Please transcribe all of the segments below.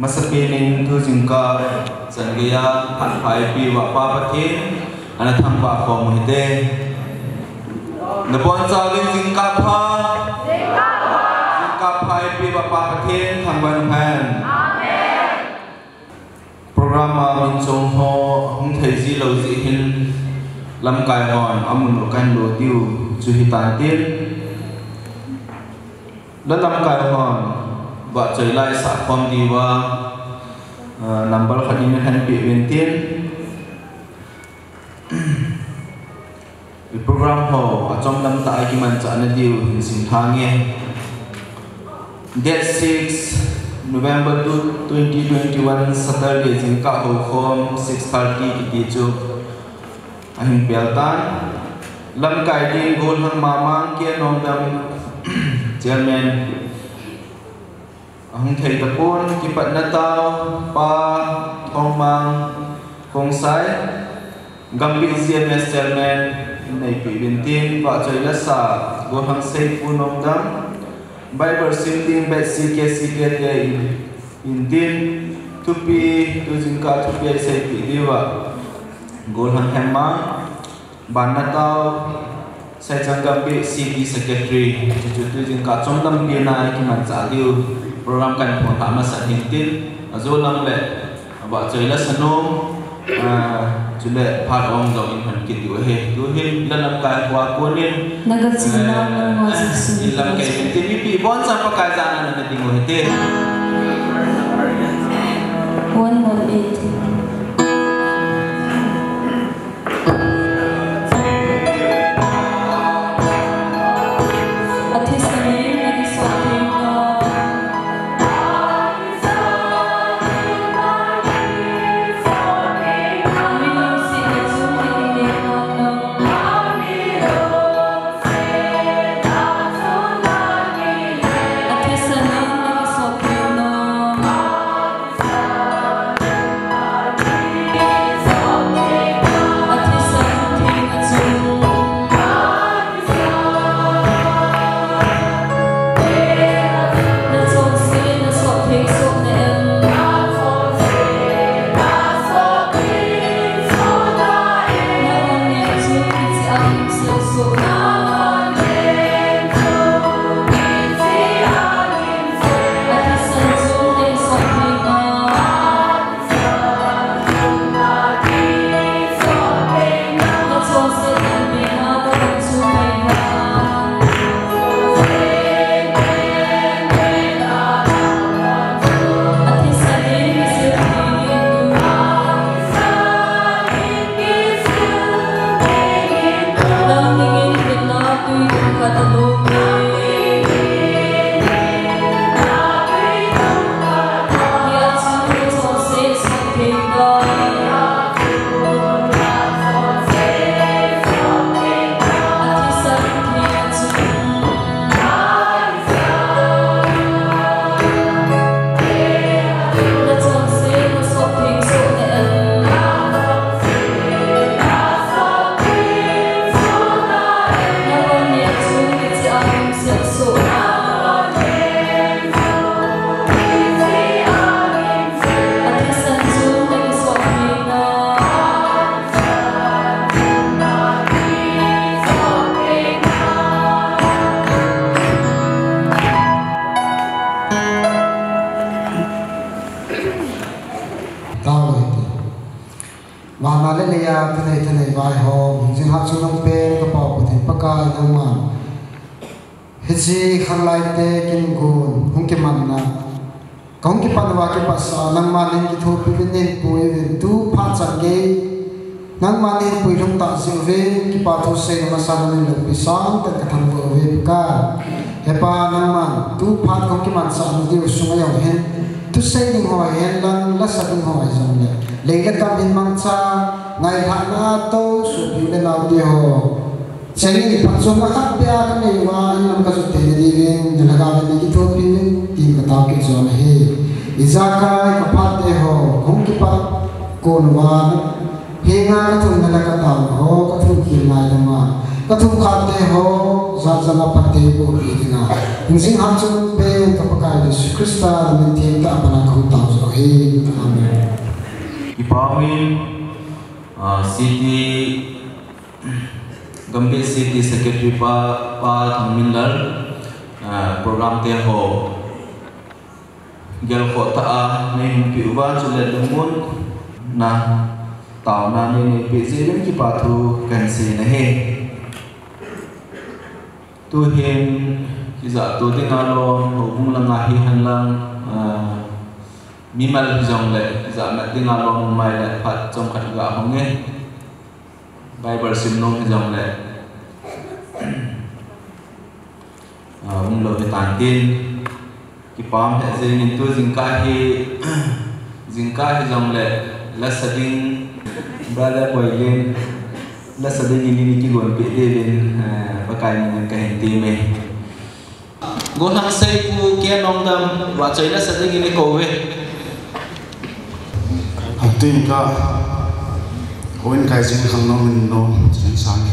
masapinin tu jingka sangaya hanpai pi wapa patin ana thangwa ko mohite napon sawin jingka pai pi wapa patin thangwan phan amen program min song ho hung thei ji lo ji hin lam kai hon amun kan lo tiu chu hitan tin dan lam kai hon ba chai lai sa khom diwa number khadin han pi ventin program ho achom lam ta ki man cha na diu hin sim thange date 6 November 2021 Saturday jingka ho khom 6:30 ki ti chu ahin peltan lam kai din gol hang mamang ke nom dam chairman ahung thei tapon ki patna taw pa thongmang kongsai gambi CMS chairman nei pi bintin pa choila sa go hang sei punom dam Bible singing bet CK indin tupi tu jingka tupi sei pi diwa gol hang hemmang banna taw sai gambi CD secretary tu jingka chomdam pi na ki man cha diu program kan phon ta ma sa hintin azolang le ba choila sanom chule phat ong do in han ki diu he tu hin lanam ka kwa konin nagatsina mo sa ilam kay hintin pi bon sa pa ka jana na tingo hete 118 Hiji khalai te kin gun hung ki manna kong ki panwa ki pasa nang manin ki thu pi nin pui vin tu pha change nang manin pui lung ta siu ve ki pa thu se ma san nin lu pi sang ta ka thang vo ve ka he pa nang man tu pha kong ki man sa nu di usung ya hen tu se ning ho hen lang la sa ning ho jong le le ka bin mang cha ngai tha na to su pi le na di ho Jadi pasal makan dia kan ni wah ini nak kasut tadi ni jelaga ni kita pilih tim kata kita soal he izakai kapat deh ho kong kipat konwan he ngai tu jelaga tahu ho kau tu kiri ngai dema kathum khate ho zazala pate bo bidina ingsing hamchun pe kapakai Yesu Krista min thiem ta bana khum ta zo he amen ipawin city Gambir City Secretary pa Thangminlar program te ho gel ko ta nei pi uba chule dumun na taw na ni pi zilin ki pathu kan si na he tu him ki za tu te na lo ho bung la nga hi han lang mimal jong le za na te na lo mai le phat chom khat ga hong nge Bible sim nong jong le ông lo về tàn tin cái palm hệ gì nhìn tôi dừng cá hi dòng lệ là setting brother boy lên là setting ini ni kigon pe lên pakai dengan kain time go hang sai pu kia nong dam wa choi là setting ini kowe tin ka oin kai jing khang nong min no jing sang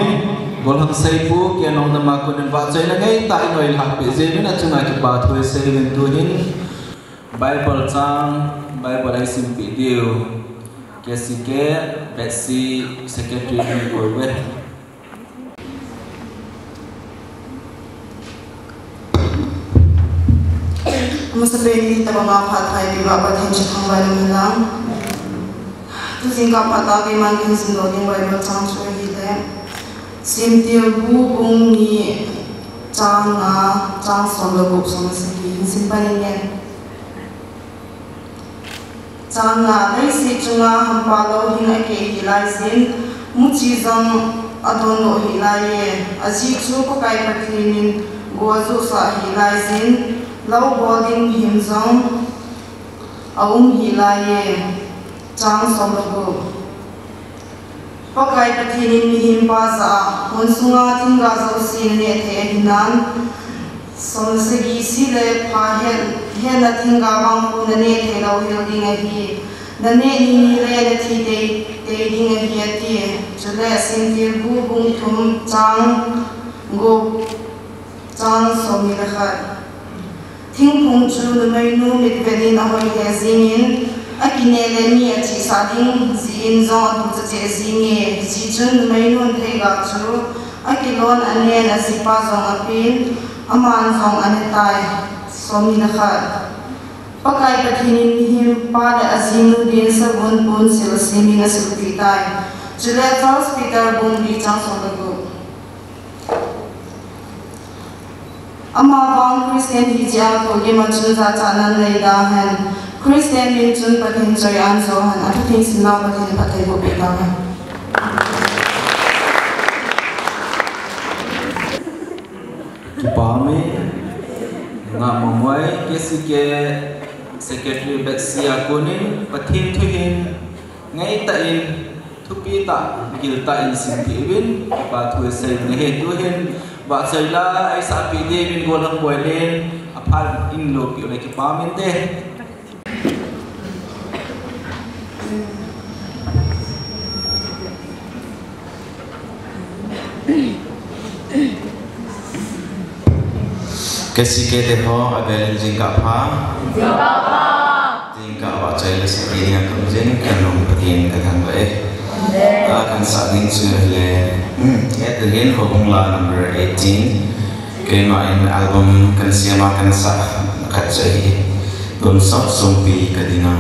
gol hang sei pu ke nong na ma ko nen ba chai na ngai ta inoi hak pe je na chunga ki ba thoi sei ven tu hin Bible chang Bible ai sim pi dio ke si ke besi secretary ni ko we Musabeni tabama pathai biwa pathen chithang bai lumlang tu singka pata ke mangkin sindo ding bai ba chang chue hi le sim tir bu bung ni chang som lo gup som si sim pa ni yen chang dai si chunga ham pa lo hin a ke hi lai sin mu chi zong adon lo hi lai ye aji chu ko kai pathinin go zu sa hi lai sin Lau boarding him zong aung hilaye chang som logo pakai patinin him baza monsunga tinga zo sin ne the hinan som segi sile pha hen na tinga bang pu ne the lau hilding a hi na ne ni le le thi te ding a hi ti chule sin tir bu bung thum chang go chang som ni kha Ting pung chu na may nu mit venin ahoy ke zingin akinele mi a chi sa ding zin zong tu che zinge chi chun may nu the ga chu akilon ane na si pa zong apin aman zong ane tai somi na kha pakai pathinin him pa da azinu din sa bun pun sil simi na sil pi tai chule Charles Peter bung di chang song da go Ama bang Christian hijau ko ge macun za canan leida han Christian min chun pathin joy an zo han atu ting sinna pathin pathai bo be ta han Kipami nga momoi kesike secretary Betsia kunin pathin thuhin ngai ta in thupi ta gil ta in sintiwin pa thu sei ne he tuhin ba sai la ai sa pi de min gol hang boy len apal in lo pi le ki pa min te Kasi ke de ho abel jingka pa jingka ba chai le se ni ang kum jing kan long patin ka thang ba kan sa ding chu le at the end ho bung la number 18 ke ma in album kan siama kan sa ka chai gun sa song pi ka dina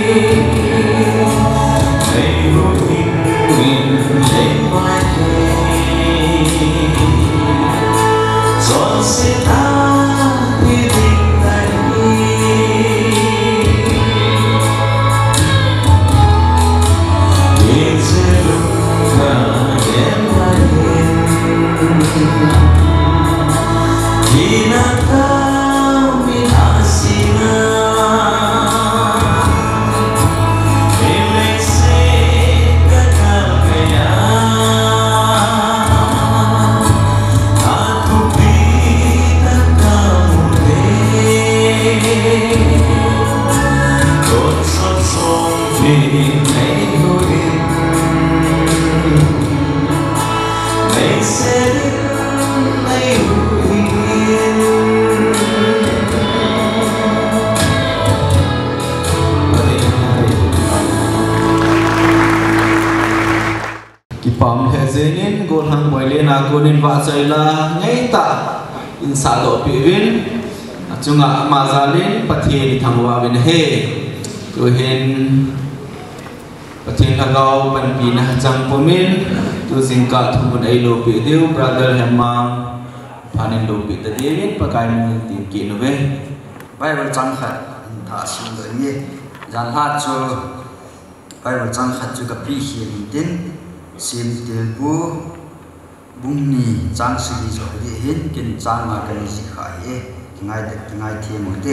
Kipam hezenin gol hang boilen agonin wa chaila ngai ta in sa do piwin achunga mazalin pathin thangwa ben he to hin pathin hagau pan pina chang pomin tu singka thumun ai lo pi deu brother hemma panin lo pi ta diin pakai mun tin ki no ve Bible chang khat tha sim do ni jan ha chu Bible chang khat chu ka pi hian tin sim tel bu bungni chang sigi zo ri hin kin chang ma kan si kha ye ngai the mo te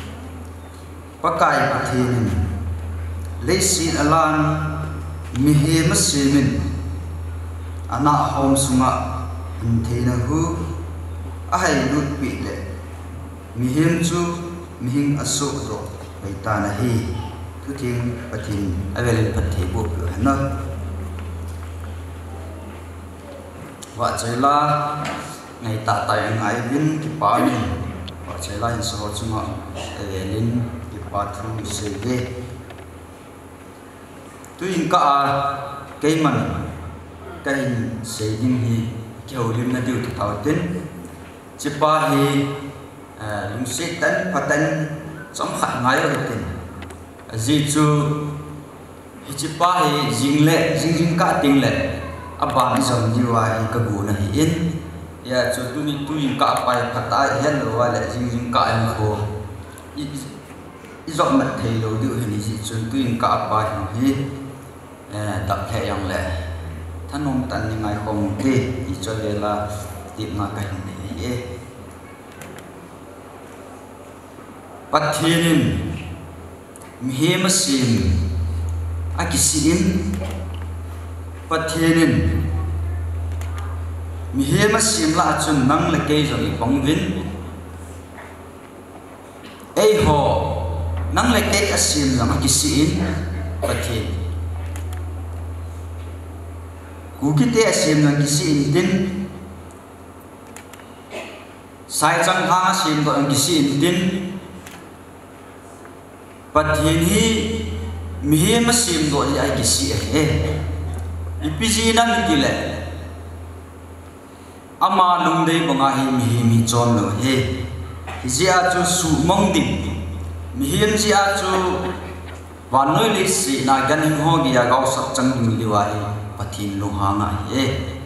pakai pathin leisin alan mi he ma simin ana hom sunga theina hu a hai lut pi le mi hem chu mi hing aso do bai ta na hi thu thing pathin avel pathe bu na wa chaila ngai ta tai ngai bin ki pa ni wa chaila in so chunga lin ki pa thu se ge tu in ka kai man kai se ding hi keu lim na diu thau tin chi pa hi lung se tan patan som khat ngai ro tin ji chu hi chi pa hi jing ka ting le aban som jiwa hi ka gu na hi in ya chu tu ni tu in ka pai phata hen lo wa le jing ka em ko i zok mat thei lo du hi ji chu tu in ka pa hi tập thể yang le than nong tan ni ngai khom ti i cho le la ti ma ka ni e pathin mi he ma sim akisin pathin mi he ma sim la chun nang le ke zo i bong vin ei ho nang le ke asim la akisin pathin Kukite asim nang kisi din sai chang ha asim ko ang kisi din pathin hi mihe masim do ai kisi he ipiji nang kile ama lung dei banga hi mihe mi chon lo he hizia chu su mong ding mihem zia chu wanoi le si na gan hin ho gi ya gau sak chang ding liwa hi pathin lo hanga he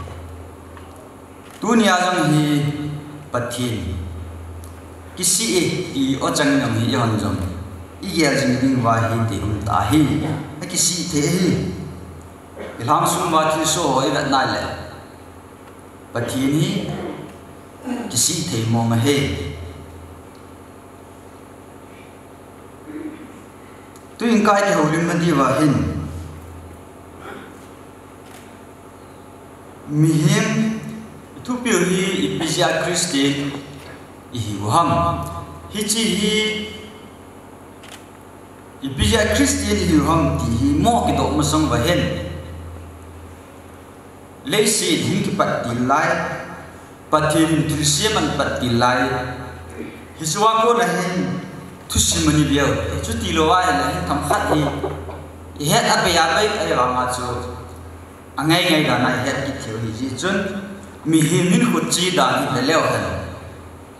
dunia jang hi pathin kisi e o chang nam hi yon jong i ya jing ding wa hi te ta hi kisi the hi ilham sum ma thi so e dat na le pathin hi kisi the mo ma he tu in kai ke holim ma di wa hin mihem tu piu hi ipisia Kristi hi waham hichi hi ipisia Kristi hi waham ti hi mo ki do ma song ba hen leisi hin ki pat ti lai pathin trisia man pat ti lai hi suwa ko na hen tu simani biao chu ti lo wa la tham khat hi he a be ya bai ai wa ma chu angai ngai da na het ki theo hi ji chun mi him min khu chi da ni le leo han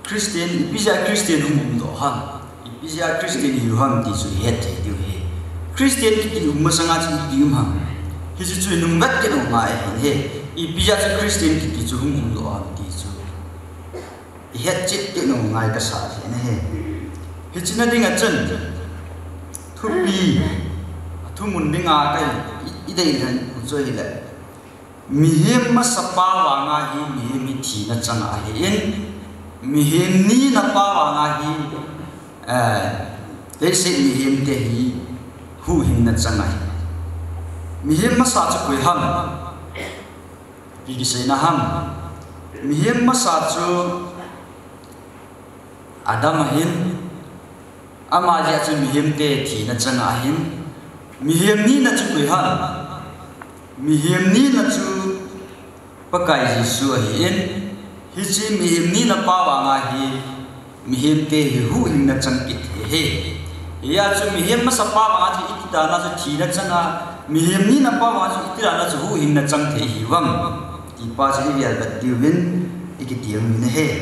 Christian ipisia Christian hum do han ipisia Christian hi han ti chu het the diu he Christian ki masanga chi ti ma hi chu num gat ke no ma he I bija chu Christian ki chu hum lo an ti chu het chit ke no ngai ka sa ne he hi china ding a chen thu pi thu mun ding a kai I dei ran u zo hi la mi hem ma sapa wa nga hi mi mi thi na chang a he in mi hem ni na pa wa nga hi le se mi hem te hi hu hin na chang a mi hem ma sa chu koi ham Bigi say na ham mihim masatsu Adam hin ama ja chu mihim te thi na changa hin mihim ni na chu kuihan mihim ni na chu pakai Jesu hin hi chi mihim ni na pa wa nga hi mihim te hi hu hin na chang kit he ya chu mihim masapa wa nga thi ikita na chu thi na changa mihim ni na pa wa chu itira na chu hu hin na chang the hi wang Ipa sa iya bat diwin ikitiyang ni he.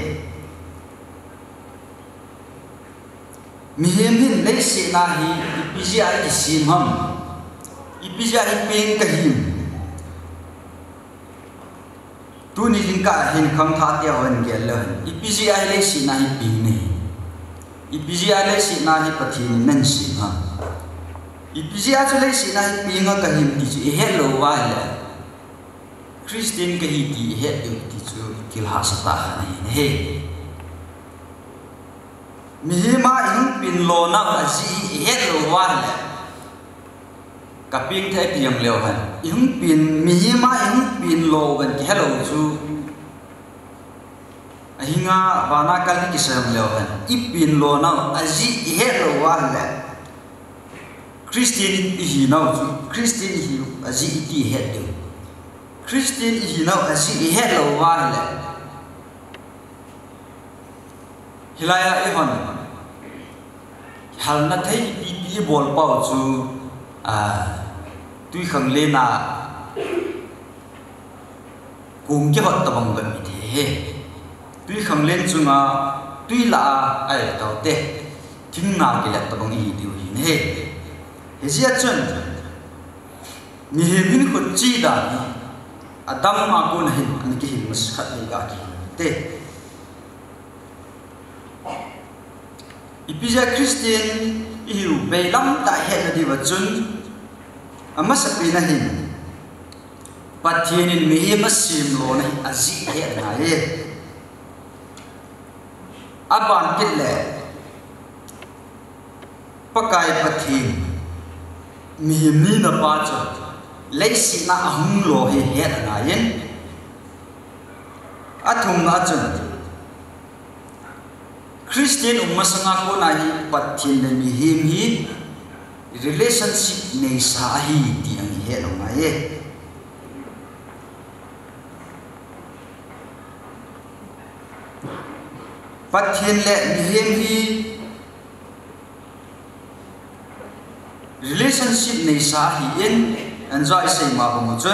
Mihim lay si nahi ipisi ay isim ham. Ipisi ay ping kahim. Tu ni jingka hin kang thatiya wan gelan. Ipisi ay lay si nahi ping ni. Ipisi ay lay si nahi pathin nan si ham. Ipisi ay lay si nahi ping kahim ti hello wala. Christian ke hiti het eu ti chu kilha sata ni he mihima in pin lo na aji het lo wan kaping the tiam leo han in pin mihima in pin lo ban ke hello chu ahinga bana kal ni kisam leo han ipin lo na aji het lo wan Christian hi na chu Christian hi aji ti het eu Christian hi now asi hello wa le hilaya ihon hal na thai pi bol pau chu tui khang le na kum ke hot tabang ga mi the tui khang len chu nga tui la ai tau te thing na ke la tabang I diu hi ne he sia chun mi he bin ko chi da Adam ma ko nahin an ki hin mas khat ni ga ki te ipija Christian iu belam ta he na di wachun ama sapi nahin pathin mi masim lo nahi azi he na ye aban kille pakai pathin mi ni na pa cha lấy si na hung lo he he na yen athum na chun Christian masanga ko na hi pathin na mi him hi relationship nei sa hi ti ang he lo na ye pathin le mi him hi relationship nei sa hi yen enjoy say ma bong chun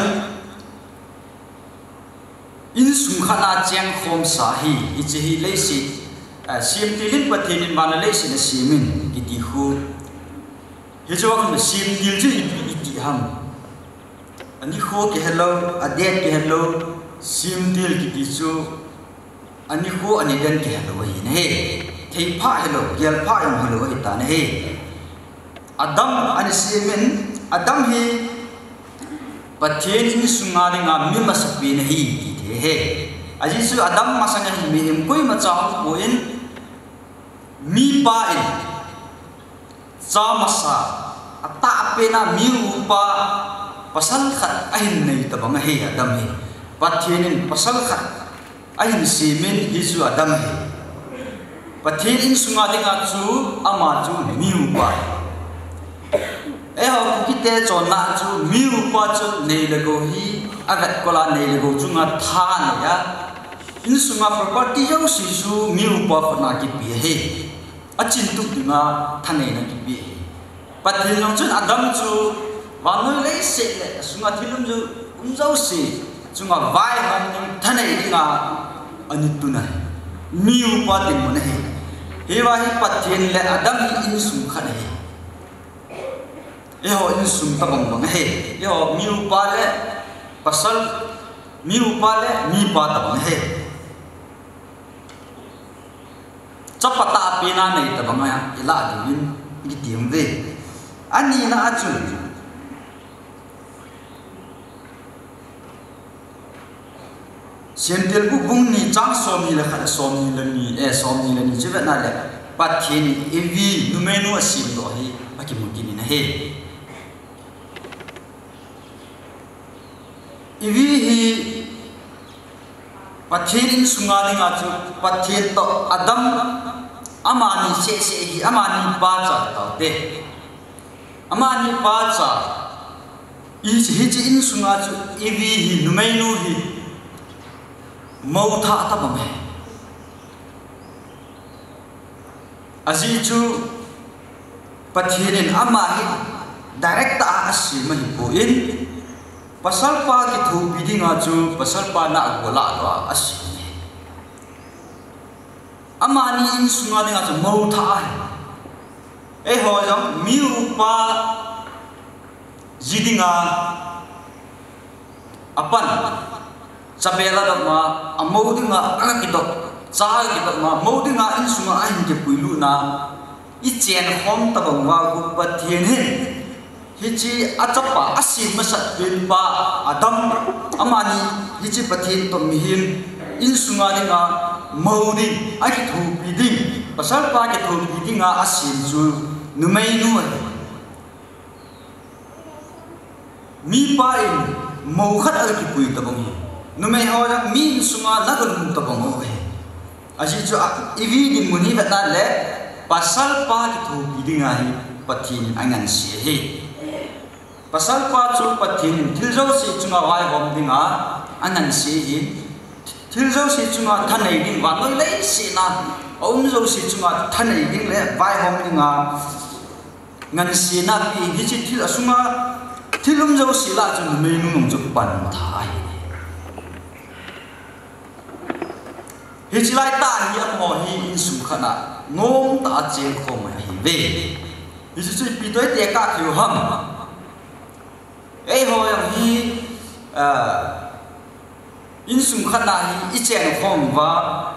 in sum khana chang khom sa hi ichi hi le si sim tilin pathin in mana le si na simin ki ti hu he jo kan sim til ji ti ham ani kho ke hello adet ke hello sim til ki ti chu ani kho ani den ke hello hi ne thei pha hello gel pha yam hello hi ta ne Adam ani simin Adam hi pathin ni sunga ringa mi masapi na hi ti the he aji su Adam masanga hi mi him koi ma chaw poin mi pa in cha masa ata pe na mi upa pasal khat ahin nei ta bang he Adam hi pathin in pasal khat ahin simin hi su Adam hi pathin in sunga ringa chu ama chu mi upa ho kite chona chu miu pa chu nei le go hi agat kola nei le go chu nga tha na ya in sunga property yo si su miu pa na ki pi he achin tu dinga thane na ki pi pathin long chun Adam chu wa noi le se le sunga thilum ju umjau si chunga vai ham thane dinga ani tu na miu pa din mo na he wa hi pathin le Adam in sum khane Eho in sum tabang bang he. Eho miu pale pasal miu pale mi pa tabang he. Capata pina nei tabang ya ila din gitiam ve. Ani na ajul. Sentel bu bung ni chang somi la khat somi la ni jiba na le pathini evi numenu asim do hi akimukini na he evi hi pathin sungani nga chu pathin to adam amani se hi amani pa cha ta te amani pa cha hi in sunga chu evi hi numenu hi mau tha ta bang he azi chu pathinin ama hi direct ta asim hi po in pasal pa ki thu bidinga chu pasal pa na gola do asim ama ni in sunga ni chu mau tha e ho jong miu pa jidinga apan sabela da ma amodinga akito cha ki ma modinga in sunga ahin ke puilu na I chen hom ta bang wa gu pathian he hi chi achapa asin masat bin pa adam amani hi chi pathian to mihin in sunga ni nga modi ai thu biding pasal pa ke thu bidinga asin chu numai nu mi pa in mau khat al ki pui ta bang numai ho mi sunga na gun ta bang ho aji chu ivi din muni bata le pasal pa ki thu bidinga hi pathin angan si he pasal pa chu pathin thiljo si chunga wai hom dinga angan si hi thiljo si chunga thanai ding wa noi lai si na om jo si chunga thanai ding le wai hom dinga ngan si na pi hi chi thil asunga thilum jo si la chu me nu nong chu pan thai hi chi lai ta hi mo hi in sum khana nom ta che khom hi ve hi chi pi toi te ka thiu ham ei ho yang hi in sum khana hi I chen khom wa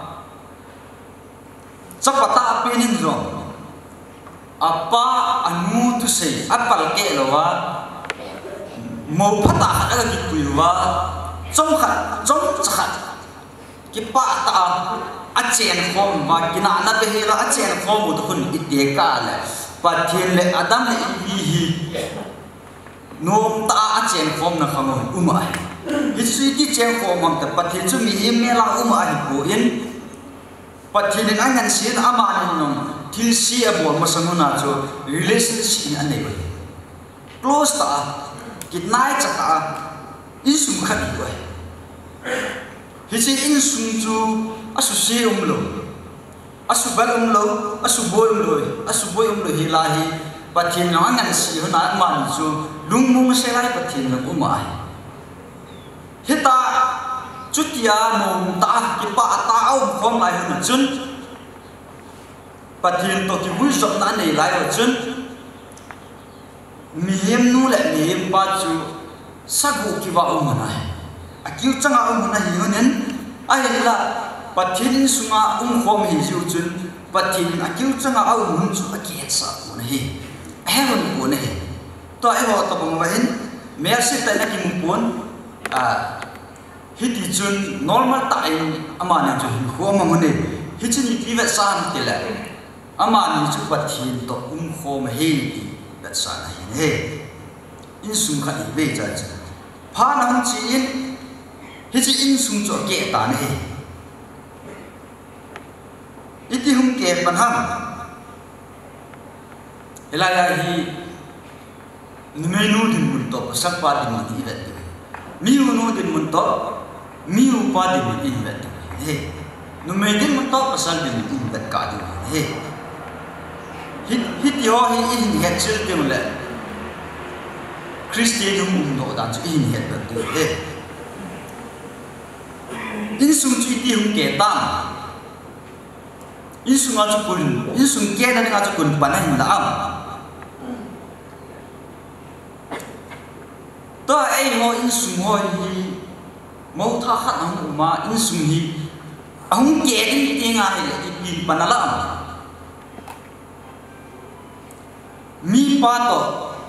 chapata penin ro apa anu tu sei apal ke lo wa mo phata ka ki pui wa chong khat chong chakhat ki pa ta a chen khom ma kina na be hela a chen khom u thun ite ka le pathin le adam le hi nom ta a chen khom na khang uma hi sui ki chen khom mam ta pathin chu mi hi me la uma hi po in pathin le angan sin ama ni nom thil si a bol ma samuna chu relationship an nei close ta ki nai cha ta in sum khat ko hi chi in sum chu asu se lo asu bal lo asu boy lo hi la hi pathin na ngan si na ma ni chu lungmung se lai pathin na uma hita chutia nom ta ki pa ta au khom lai hu chun pathin to ki bui sok na nei lai ho chun mi hem nu le mi hem pa chu sagu ki wa um na akiu changa um na hi honen ai la pathin sunga khom hi ju chun pathin akiu changa au mun chu aki sa ko na hi heaven ko na hi to ai ho to bang wahin mercy ta na ki mu pon hiti chun normal ta ama na chu ho ma mun ne hi chi ni ki ve san te la ama ni chu pathin to khom he ti that sa na hi he in sum kha ni ve cha cha pha na hum chi in hi chi in sum cho ke ta na he iti hum ke panham elaya hi numenu din mun to sakpa din mun hi vet mi unu din mun to mi upa din mun hi vet he numei din mun to pasal din mun vet ka din he hit yo hi in het chil din le christian hum do dan chu in het vet he in sum chi ti hum ke ta Insung aja kun, insung kena dengan aja kun panah yang dalam. ta ai ho in sum ho hi mau tha khat hang ma in sum hi ahung ke din tinga hi ki panala mi pa to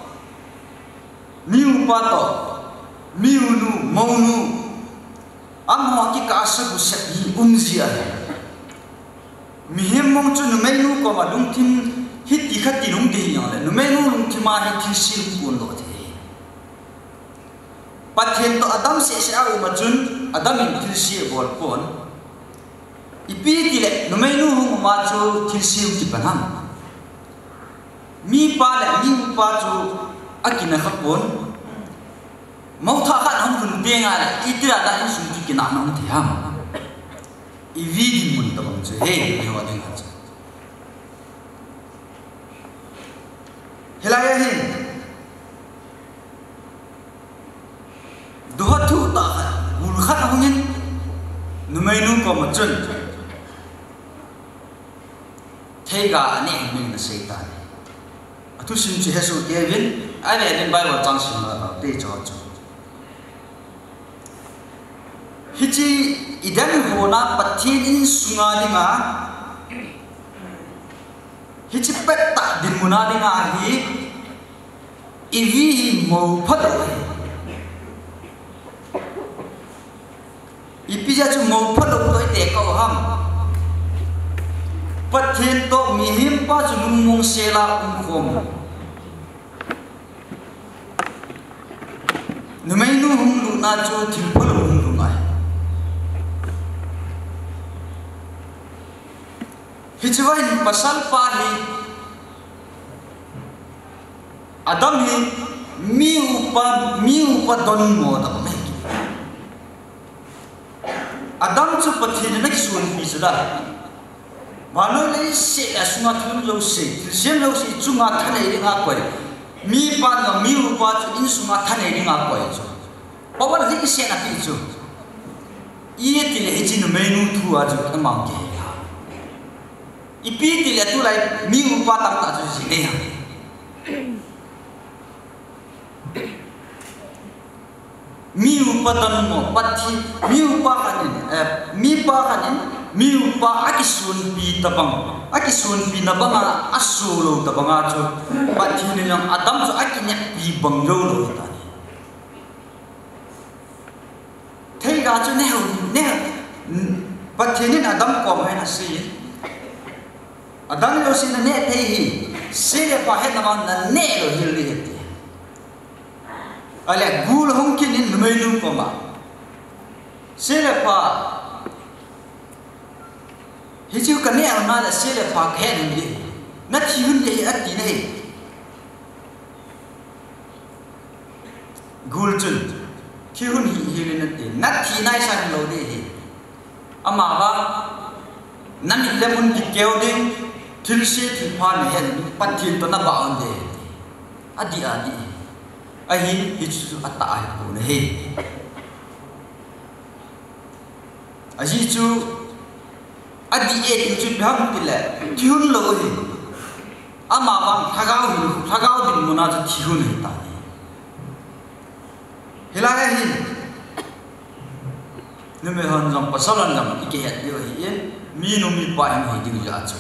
miu pa to miu nu mau nu am ho ki ka sa bu sa hi zia mi hem mong chu nu mai nu ko ma dung thim hit ti khat ti lung de ya le nu mai nu lung thima hi thi sil pun lo the pathen to adam se au ma chun adam in thil si bol pon ipi ti le nu mai nu hu ma chu thil si ti panam mi pa le mi pa chu akina khapon mau tha khat hum hun te nga le itira da in sum ti kina nam thi ham I vi di mun ta bang che he ne wa ding ha helaya hin duha thu ta ul khat hungin numai nu ko ma chun thega ane min na seitan atu sim che hesu kevin ane den bible chang sim la te cho cho hichi idan hona pathin in sunga dinga hichi petta din muna dinga hi ivi mo phat ipija chu mo phat loi te ko ham pathin to mi him pa chu mung sela khom numai nu hum lu na chu thil phul hum lu mai hichwain pasal pa hi adam hi mi upa don mo da me adam chu pathin na sun pi sura mano le se asuma thun lo se sem lo se chunga thane ri nga koi mi pa na mi upa chu in sunga thane ri nga koi chu pawal hi se na pi chu ie ti le hi no menu thu a chu amang ke ipi ti le tu lai mi upa tam ta chu si ne mi upa dan mo pati mi upa kanin mi pa kanin mi upa akisun pi na banga asulo tabanga chu pati ni lang adam chu akinya pi banglo lo ta ni thei ga chu ne pati ni adam ko mai na si adam lo sin ne thei hi sele pa he na man na ne lo hil li ti ale gul hong kin in mai lu ko ma sele pa hi chu ka ne ma la sele pa khe ni na thi hun ye ati nei gul chun thi hun hi na ti na thi nai san lo de hi ama ba nam le mun ki keu ding thil se thi pha ne hen pathin to na ba on de adi ahi hi chu ata ai ko ne he aji chu adi e chu bham tile thun lo he ama ba thagau din muna chu thun he ta hilaya hi nume han jam pasalan jam ike het dio hi en mi no mi pa hi ding ja chu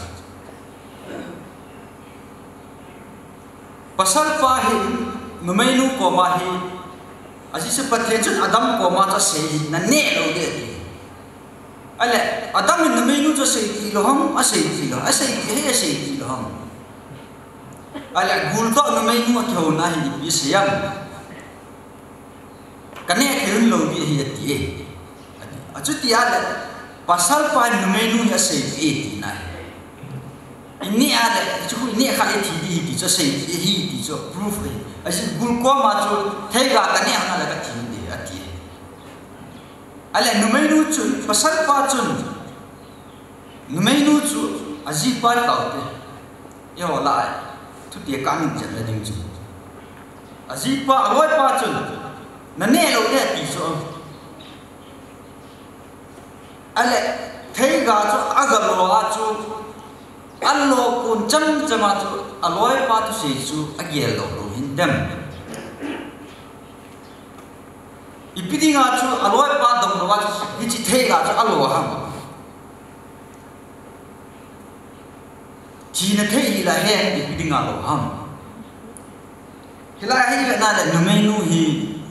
pasal pa hi numai nu ko ma hi aji se pathen chun adam ko ma ta se na ne lo de ale adam ni numai nu jo se ti lo ham a se ti lo ham ale gul to numai nu a thau na hi bi se yam kane khun lo bi hi ti e achu ti ale pasal pa numai nu ya se ti na ini ada cukup ini kali ti jo se hi ti jo proof ni asin gul ko ma chu thega ka ne ana la ka thi ni ati ale numai nu chu pasal pa chun numai nu chu aji par ka te yo la tu ti ka ni jan la ding chu aji pa aloi pa chun na ne lo ne ti so ale thega chu agal lo a chu allo kun cham chama chu aloi pa tu se chu agiel lo hindam ipidi nga chu aloi pa dong lo wa hi chi the ga chu alo ham chi na the hi la he ipidi nga lo ham hila hi ga na le numenu hi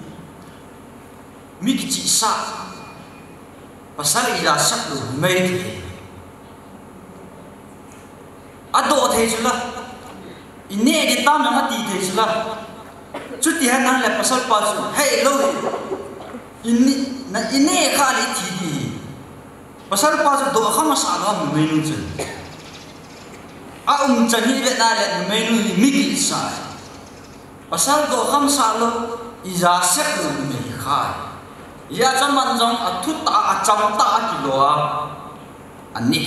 mi ki chi sa pasal ila sak lo mai thi ado the chu la ine di tam na ti the chu la chu ti han le pasal pa chu hey lo ine kha li ti di pasal pa chu do khama sa la mai nu chu a chan hi ve na le mai nu mi ki sa pasal do kham sa lo iza sek lo mai kha ya zaman jong athu ta acham ta ki lo ani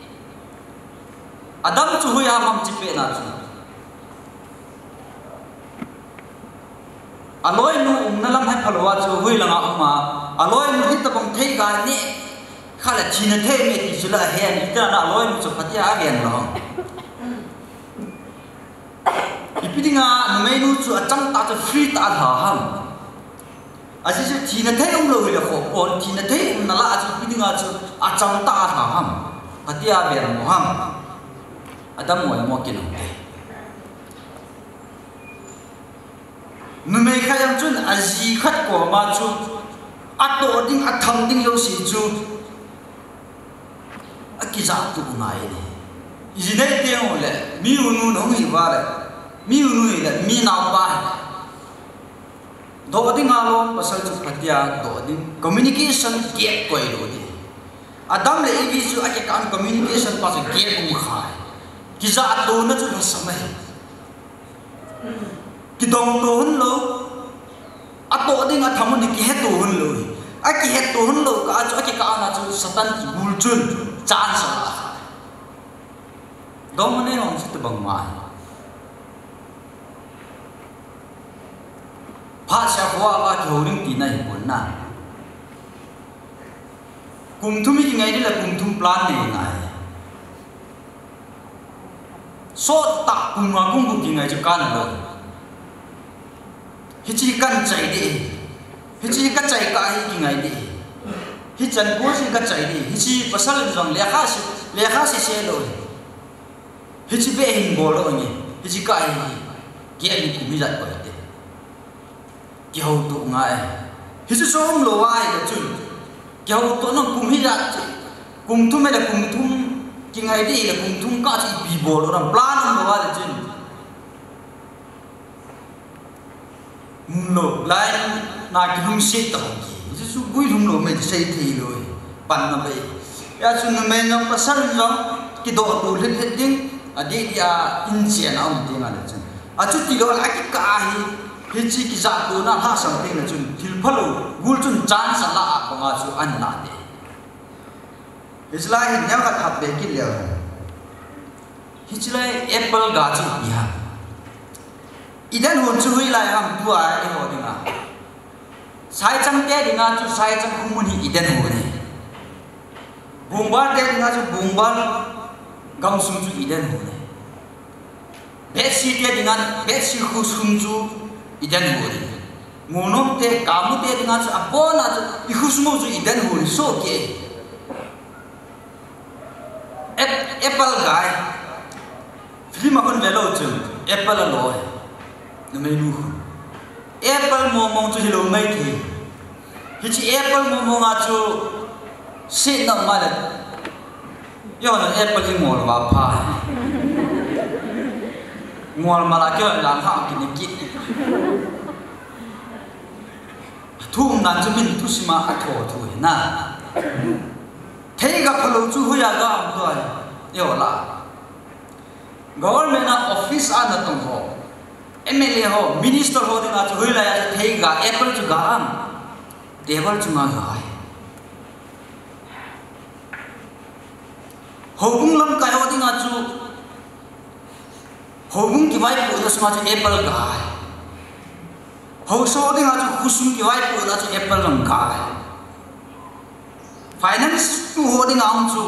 adam chu ya mam chi pe na chu aloi nu nalam hai phalowa chu hui langa uma aloi nu hit bang thei ga ni khala thina thei me ti chula he ni ta na aloi nu chu phatia gen lo ipidinga mai nu chu acham ta chu free ta tha ham asi chu thina thei lo hui la kho on thina thei na la chu ipidinga chu acham ta tha ham phatia gen mo ham adam mo kin numei khayam chun aji khat ko ma chu ato ding atham ding lo si chu akiza tu nai ni ijine te ole mi unu no hi wa le mi unu le mi na ba do ding alo pasal chu patia do ding communication gap ko ro ni adam le ibi chu ake kan communication pa chu gap mu khai kiza to na chu samai ki dong to hun lo ato ding athamu ni ki he to hun lo a ki he to hun lo ka chu ki ka na chu satan ki bul chun chan sa dong ne hong sit bang ma pha sha hwa ka thoring ti na hi pon na kum thumi ki ngai ni la kum thum plan ni na so ta kum ma kum ki ngai chu kan lo hichi kan chai di hichi ka chai ka hi ki ngai di hi chan ko si ka chai di hichi pasal jong le kha si se lo hichi be hin bo lo ni hichi ka hi ki ai ku mi jat ko de ki ho tu ngai hichi som lo wa ai chu ki ho to no kum hi jat kum tu me la kum thum ki ngai di la kum thum ka chi bi bo lo ram plan lo wa de chin no lai na ki hum sit to ki su bui hum lo me sei thi loi pan na be ya su na me no pasal no ki do tu le the ding adi dia in chen au ding ala chen a chu ti lo a ki ka hi hi chi ki za tu na ha sam ding na chun thil phalo gul chun chan sa la ko nga chu an na de islai nya ka thap be ki le hi chilai apple ga chu ya idan hon chu hui lai ham tu a e ho dinga sai chang te dinga chu sai chang khumun hi idan ho ni bungba te dinga chu bungba gam sum chu idan ho ni be si te dinga be si khu sum chu idan ho ni monom te kamu te dinga chu apona chu i khu sum chu idan ho ni so ke apple guy film akon velo chu apple lo na mai nu apple mo mong chu hilo mai thi hichi apple mo mo nga chu si na ma le yo na apple hi ngol ba pha ngol ma la kyo la ha ki ni ki thum nan chu min tu sima a tho thu na thei ga phalo chu hu ya ga am to yo la government office a na tong ho MLA ho minister ho dinga chu hui la ya thei ga apple chu ga am table chu ma ga ho bung lam ka ho dinga chu ho bung ki vai pu da sma chu apple ga ho so dinga chu khusum ki vai pu da chu apple lam ga finance tu ho dinga am chu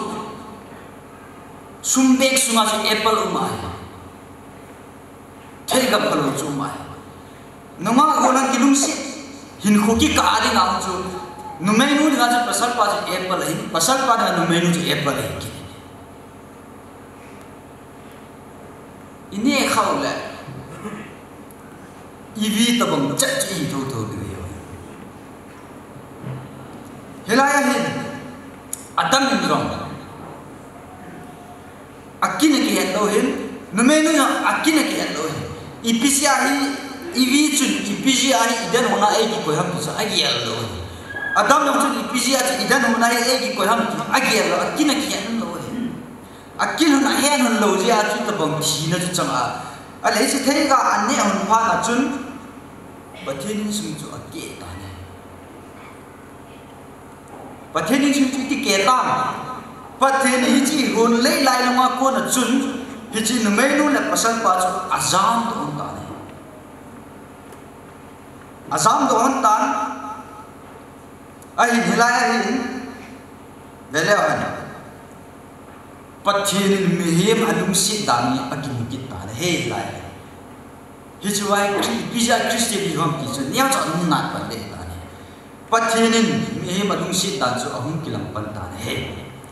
sum bek sunga chu apple ma thei ga phalo chu mai noma golan ki lum si hin khoki ka adi ngam chu numenu nga chu pasal pa chu apple hi pasal pa nga numenu chu apple hi ini khaule ivi tabang chat chi to de helaya hin adam indrong akine ki hendo hin numenu ya akine ki hendo hin ipisia hi ivi chun ipisia hi idan hona ai ki ko ham tu sa agi yallo adam nam chun ipisia chi idan hona ai ki ko ham tu agi yallo akine ki hendo hin akine na hen hon lo ji a chu tabang thi na chu chang a alai se thei ga anne hon pha na chun pathin sum chu ake ta ne pathin sum chu ti ke ta pathin hi chi hon lei lai la ma ko na chun hi chi no me no la pasal pa chu azam to on ta ne azam to on ta ai hilai hi vele wa pathin mi hem adum si dan ni akin ki ta ne he lai hi chu wai pizza christian hi hom ki chu nya cha na pa de ta ne pathin mi hem adum si dan chu ahum kilang pan ta ne he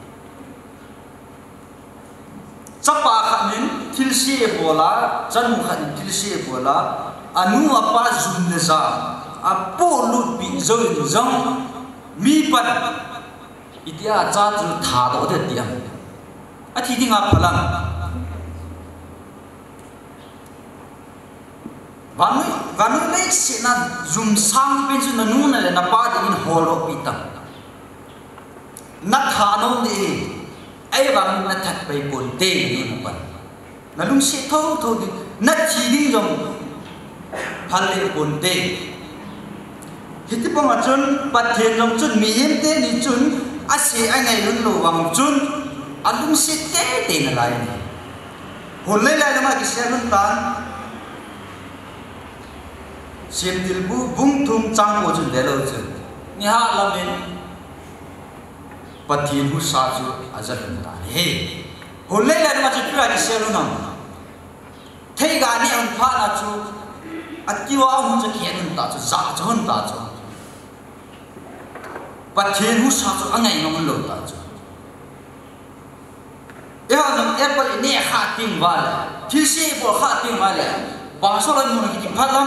Sapa khamin tilsi bola janmu khan tilsi bola anu apa zunza apo lut bi zoi zong mi pan itia cha chu tha do de tiam athi dinga phalang vanu le sina zum sang pen chu nanu na le na pa din holo pitam na thano ni ai bang na that pai pon te ni na pan na lung se tho tho di na chi ding jong phal le pon te hiti pa ma chun pathen jong chun mi hem te ni chun a se ai ngai lun lo wang chun a lung se te te na lai ni hol le lai ma ki se lun tan sem dil bu bung thum chang mo chun le lo chun ni ha lamin pathin hu sa chu azal ta he holle la ma chu pra ki selu nam thei ga ni an pha na chu atiwa hu chu khen ta chu za chon ta chu pathin hu sa chu angai ngom lo ta chu e ha nam apple ni kha ting wa la thi se bo kha ting wa la ba so la mu ki phalam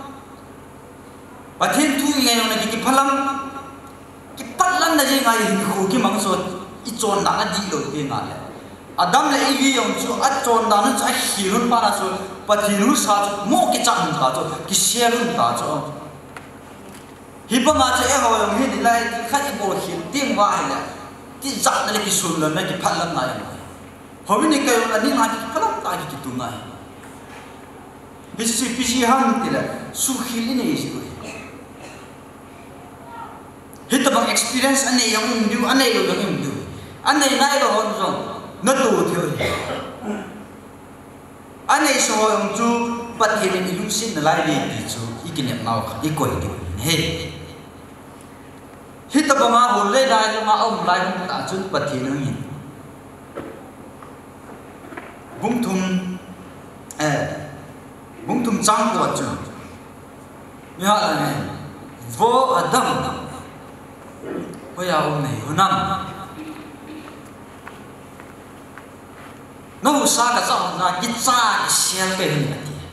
pathin thu ngai no ki phalam patlan na je ngai hin khu ki mang so I chon da na di lo te nga le adam le ivi yong chu a chon da na cha hirun pa na chu pathiru sa chu mo ki chang ta chu ki sherun ta chu hi pa nga che e ho yong hi di lai ki khat bo hin ting wa le ti za na le ki sun na ki phatlan na ya ho ni ka yong ani nga ki phalam ta ki tu nga bisi pisi ham ti la su khil ni ji ko hita bang experience ane yang du ane lo yang du ane nai lo hon zong na tu thio ane so yang chu pathin ni lung sin na lai ni chu ikine mau kha I koi du he hita bang ma hol le dai ma om lai ta chu pathin ni bung thum chang ko chu ya la vo adam ya om này honam nó sa cả sao na ít sa shell cái này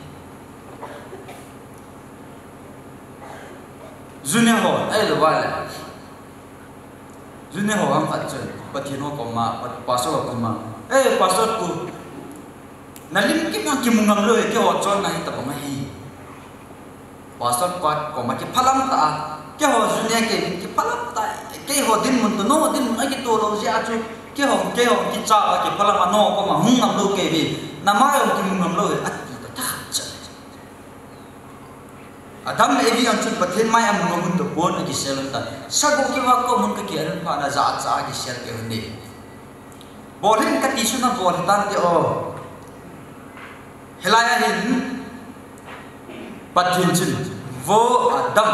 junior ho ai lo ba la junior ho am phát triển patino ko ma pastor ko ma pastor ku na lim ki ma ki mungam lo ke ho chon na ta ma hi pastor ko ma ki phalam ta ke ho junior ke ki phalam ta ke ho din mun to no din ai ki to lo ja chu ke ho ki cha ki phalam no ko ma hung ngam lo ke bi na ma yo ki mungam lo a ti ta cha adam le bi an chu pathen mai am no mun to bon ki sel ta sa go ki wa ko mun ka ki an pa na za cha ki sel ke hunde bolin ka ti su na bol tan te o helaya hin pathen chin vo adam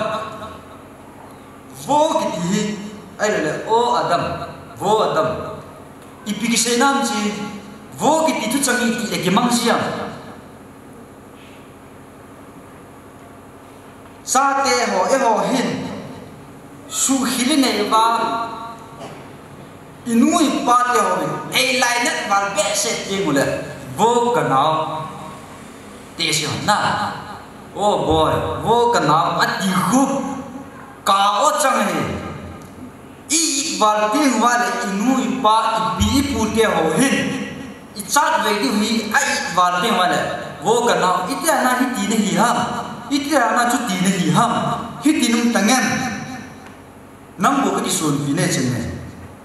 vo ki ti ai le o adam vo adam ipiki se nam chi vo ki ti thu changi ti le ki mang siam sa te ho e ho hin su khili nei ba inui pa te ho ei lai net wal be set te mule vô kanao te si na oh boy vô kanao ati khu ka o chang he i wal te wal inui pa bi pu te ho hin i chat ve di hi ai wal te wal vô kanao itia na hi ti ne hi ha itia na chu ti ne hi ha hi ti nung tangen nam bo ka ti sun vi ne chen ne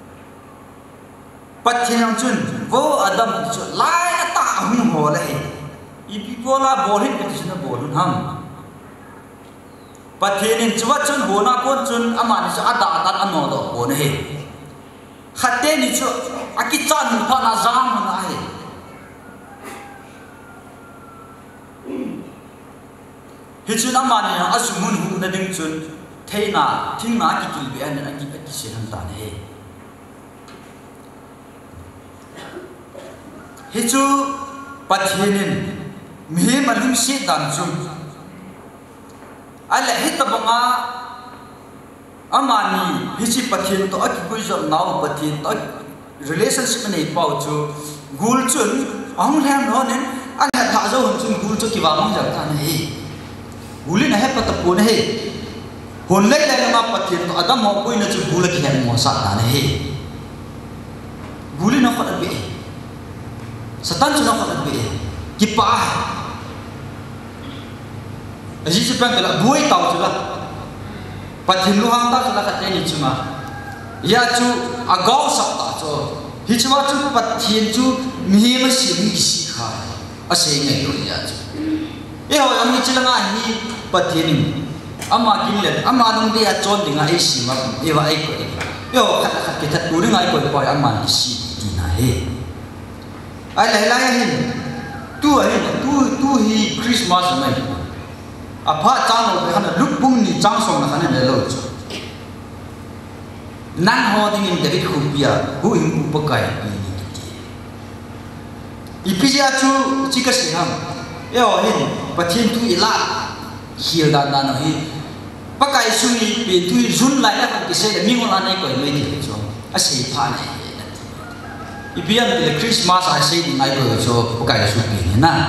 pathiang chun vô adam chu lai ta hung ho le i pi bola bol hi ti sin bolun ham pathianin chuwa chun ho na kon chun amani sa ada atan ano do ho ne he khatte ni chu aki chan pha na jam na he hi chun amani asumun hu na ding chun theina thingna ki ki be an aki aki se han ta ne hi chu pathianin mi malim si dan chu ala hitabanga amani hichi pathin to aki kuizam naw pathin to relationship nei pau chu gul chun ang lam no nen ala tha zo hon chun gul chu ki wa mang jang ta nei gulin he pat pu ne he hon lai lai ma pathin to adam ho pui na chu gul ki han mo sa ta nei gulin no khat be satan chu no khat be ki pa aji sepang kala buai tau chula pathin lu hang ta chula khat ni chuma ya chu agau sak ta cho hi chuma chu pathin chu mi ma sim ki si kha ase ngai lo ya chu e ho am ni chila nga hi pathin ama killen ama nong dia chon dinga ai si ma e wa ai ko yo khat khat ki that tu ringa ai ko ko ama ki si ki na he ai lai lai hin tu hi Christmas mai apa chang lo khana lupung ni chang song na khana lo chu nan ho ding in david khupia hu in upakai ipija chu chika siham e ho hin pathin tu ila hiel dan dan hi pakai su ni pe tu jun lai na ki se mi ngol anai ko mai thi chu a sei pha ne ibian the Christmas I say ngai ko chu pakai su pe na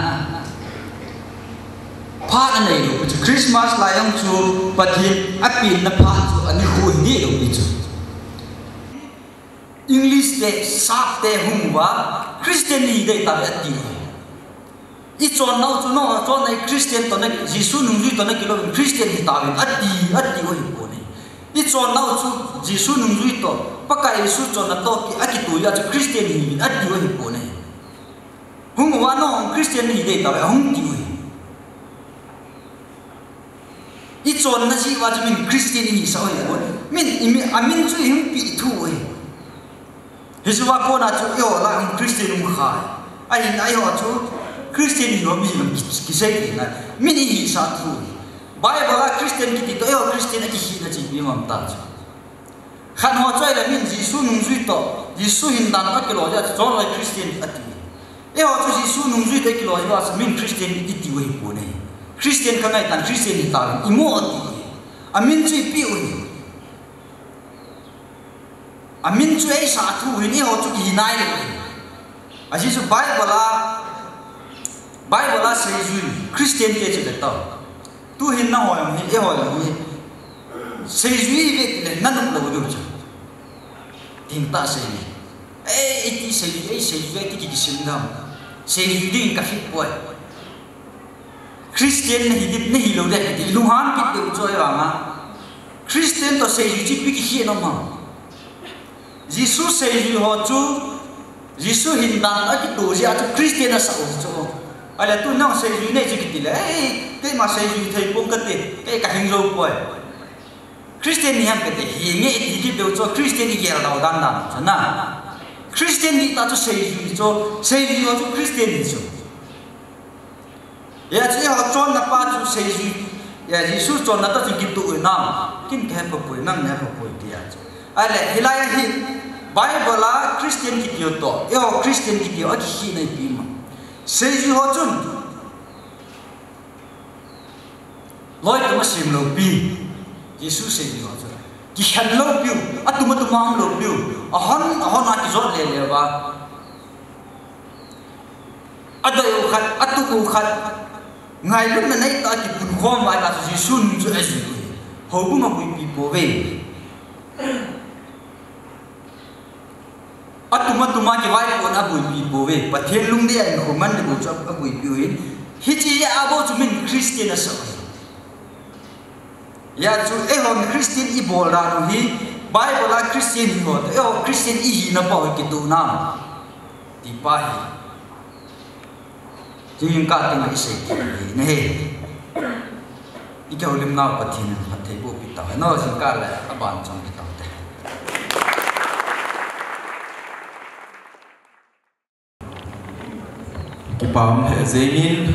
pha này rồi chứ Christmas lại ông chú pathin apin na pha chú anh hui ni rồi chú English de sap de hungwa Christian ni de ta ati i chon nau chu no chon nei Christian to na Jisu nung ju to na kilo Christian hi ta ati oi ko ni i chon nau chu Jisu nung ju to pakai Jisu chon na to ki aki tu ya chu Christian hi ati oi ko ni hungwa no Christian ni de ta hung ti oi i chon na si wa min Christian ni sa oi ko min amin chu him pi thu oi Hiswa ko na chu yo la Christian um khai ai ho chu Christian ni no mi ki sai na min ni sa thu Bible la Christian ki ti to yo Christian ki hi na chi mi mam ta chu khan ho choi la min Jisu nung zui to Jisu hin dan ka kilo ja chon la Christian ati e ho chu Jisu nung zui te kilo ja min Christian ki ti wei ko ne Christian ka ngai tan Christian ni ta imo ati amin chui pi ui amin chui sa thu ni ho chu ki nai le aji chu Bible la se ju Christian ke che ta tu hin na ho yam hi e ho yam hi se ju ve le nan no lo chu tin ta se ni ti se ju ti ki sim dam se ju ding ka fit poi Christian na hidip na hilo de ti luhan pit de choi wa ma Christian to se ju chi pi ki hi no ma Jisu se ju ho chu Jisu hin dan a ki tu ja chu Christian na sa o chu ala tu nang se ju ne chi ki ti le ke ma se ju thei pom ka te ke ka hing ro poi Christian ni ham ke te hi nge ti ki de chu Christian ni ge ra dan dan cha na Christian ni ta chu se ju ho chu Christian ni chu ya chi ho chon na pa chu se ju ya Jisu chon na ta chi ki tu na kin ke pa poi nang ne pa poi ti ya ale hilaya hi Bible la Christian ki ti to yo Christian ki ti a ki hi nei pi ma se ju ho chun loi tu masim lo pi Yesus se di wajo ki khan lo pi atuma tu mang lo pi ahon a ki zot le ba adai u khat atu u khat ngai lu na nei ta ki pun khom mai ta si sun ju es ho bu ma pi po ve atuma ki vai ko na bu pi po ve pathen lung de ai ko man de bu chop a bu pi hin hi chi ya abo chu min Christian so ya chu e hon Christian i bol ra no hi Bible la Christian hi ho e ho Christian i hi na pa ki tu na ti pa hi jing ka ting ai se ki ne he i ka ulim na pathin hathai bo pi ta no jing ka la aban chong ki ta te ki pam he zemin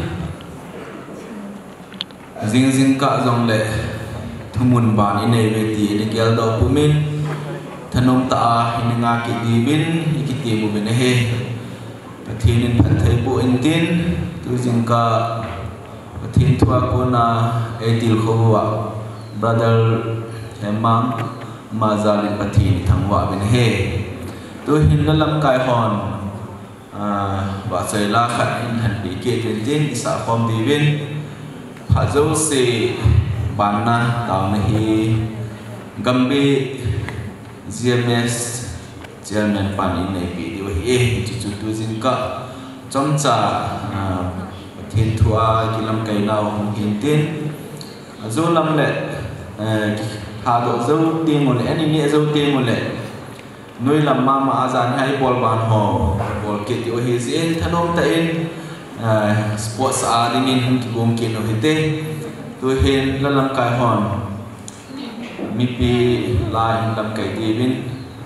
zing ka jong le thumun ban ine ve ti ni gel do pumin thanom ta hininga ki dibin ikiti bu ben he pathinin phathai bu intin tu jing ka pathin thua ko na etil khowa brother hemam mazali pathin thangwa ben he tu hin lam kai hon ba sai la khat in han bi ke tin isa khom dibin phazo se banna taw na hi gambe GMS chairman pani nei pi dio hi chu chu tu jin ka chomcha thin thua kilam kai naw hong hin tin zo lam le ha do zo ti mo le ani ni zo ti mo le noi lam ma azan hai bol ban ho bol ke dio hi zin thanom ta in sports a dingin hum ki gom ke no hite tu hin lalang kai hon mi pi la hin lam kai ti bin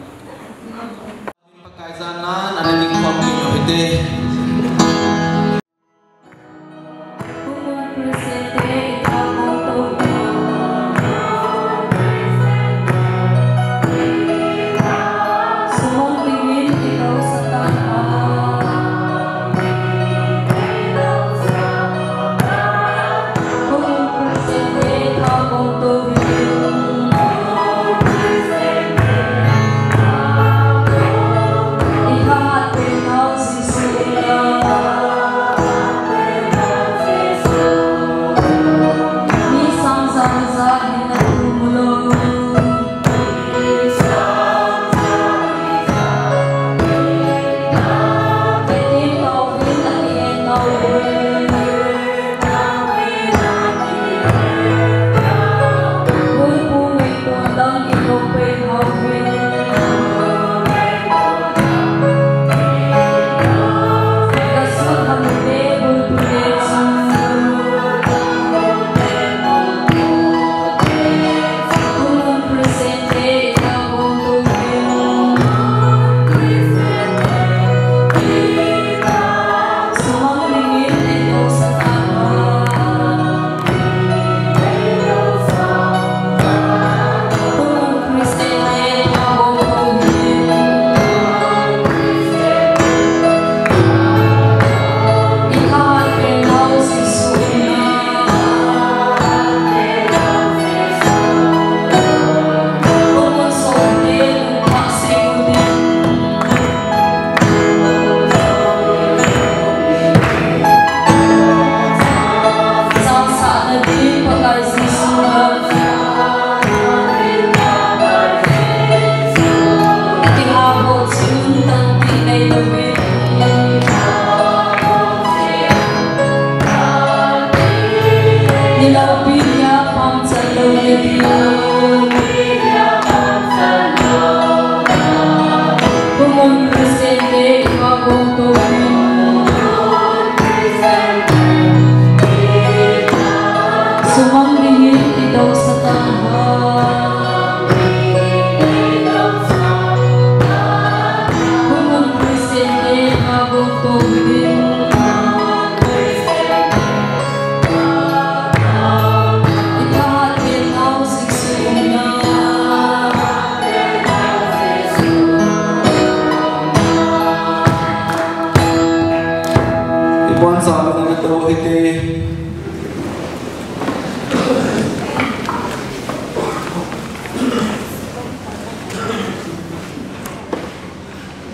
pakai zanan ana ding pom ki no hite Ikahat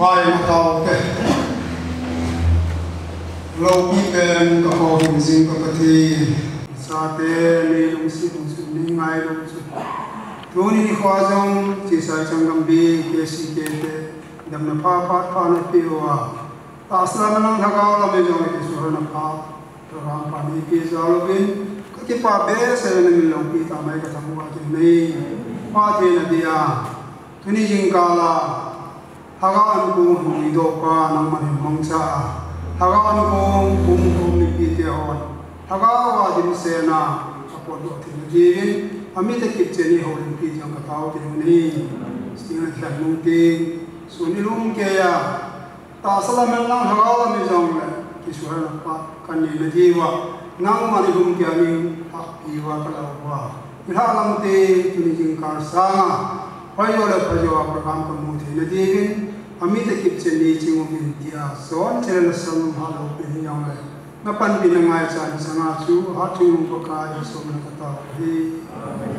Pai matau ke lâu pi ken ka ho him sing ka pati sa te ni lung si ni ngai lung si tu ni khwa jong chi sai changam bi ke si ke te dam na pha na pi wa asla nang thagaw la me jong ke su na pha ram pa ni ke zalo bin ka ki pa be se na mi long pi ta mai ka tamu wa ki nei pa te na dia tu ni jing ka la thagaw an ku ni do ka nang man mong sa thagaw an ku ni pi te on thagaw wa dim se na apot do ti ni ami te kip che ni ho lim pi jang ka taw ti ni sing na thlan mung ti su ni lung ke ya ta sala men lang thagaw mi jong le ki su na pa kan ni na ji wa nang ma ni lung ke ani pa pi wa ka la wa ila lam te tu ni jing ka sa pai yo le pa yo program ka mu thi na ji ami te kip che ni chi mo bin dia son che la sam ha lo pe ni yang le na pan bi na ngai cha ni sa nga chu ha chu ko ka so na ka ta hi